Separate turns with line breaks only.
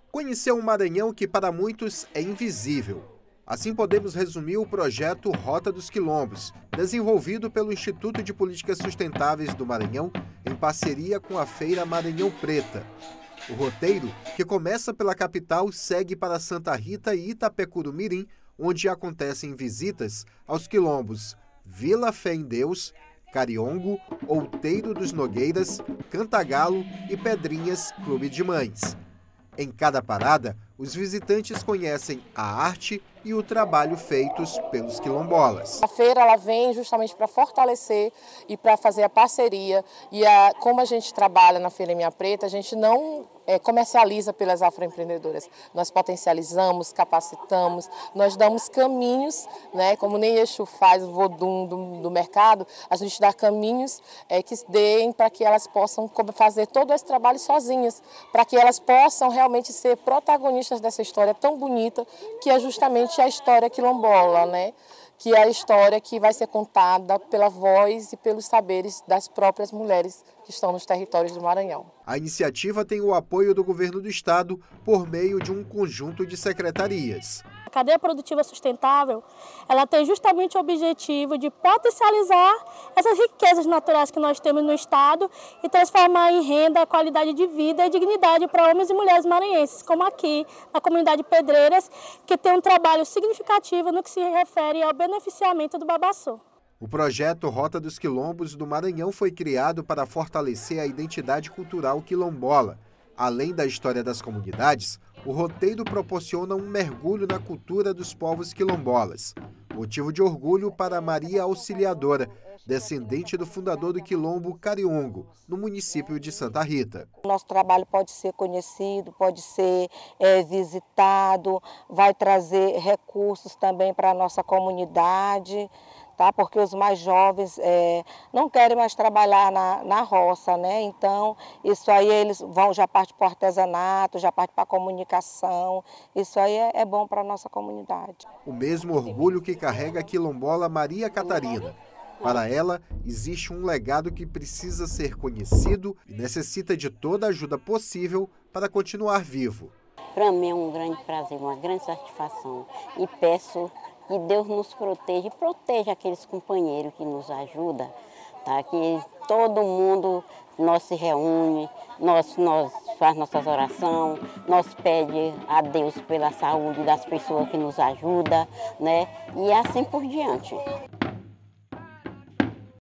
Conhecer um Maranhão que para muitos é invisível. Assim podemos resumir o projeto Rota dos Quilombos, desenvolvido pelo Instituto de Políticas Sustentáveis do Maranhão em parceria com a Feira Maranhão Preta. O roteiro, que começa pela capital, segue para Santa Rita e Itapecuru-Mirim, onde acontecem visitas aos quilombos Vila Fé em Deus, Cariongo, Outeiro dos Nogueiras, Cantagalo e Pedrinhas Clube de Mães. Em cada parada, os visitantes conhecem a arte e o trabalho feitos pelos quilombolas.
A feira ela vem justamente para fortalecer e para fazer a parceria. Como a gente trabalha na Feira Minha Preta, a gente não comercializa pelas afroempreendedoras. Nós potencializamos, capacitamos, nós damos caminhos, né, como nem Exu faz o vodum do mercado, a gente dá caminhos que deem para que elas possam fazer todo esse trabalho sozinhas, para que elas possam realmente ser protagonistas dessa história tão bonita, que é justamente a história quilombola, né? Que é a história que vai ser contada pela voz e pelos saberes das próprias mulheres que estão nos territórios do Maranhão.
A iniciativa tem o apoio do governo do estado por meio de um conjunto de secretarias.
A cadeia produtiva sustentável, ela tem justamente o objetivo de potencializar essas riquezas naturais que nós temos no estado e transformar em renda, qualidade de vida e dignidade para homens e mulheres maranhenses, como aqui na comunidade Pedreiras, que tem um trabalho significativo no que se refere ao beneficiamento do babaçu.
O projeto Rota dos Quilombos do Maranhão foi criado para fortalecer a identidade cultural quilombola. Além da história das comunidades, o roteiro proporciona um mergulho na cultura dos povos quilombolas. Motivo de orgulho para Maria Auxiliadora, descendente do fundador do quilombo Cariongo, no município de Santa Rita.
Nosso trabalho pode ser conhecido, pode ser visitado, vai trazer recursos também para a nossa comunidade. Tá? Porque os mais jovens não querem mais trabalhar na roça, né? Então, isso aí eles já partem para o artesanato, já partem para a comunicação. Isso aí é bom para a nossa comunidade.
O mesmo orgulho que carrega a quilombola Maria Catarina. Para ela, existe um legado que precisa ser conhecido e necessita de toda a ajuda possível para continuar vivo.
Para mim é um grande prazer, uma grande satisfação e peço que Deus nos proteja e proteja aqueles companheiros que nos ajudam, tá? Que todo mundo, nós se reúne, nós faz nossas orações, nós pede a Deus pela saúde das pessoas que nos ajudam, né? E assim por diante.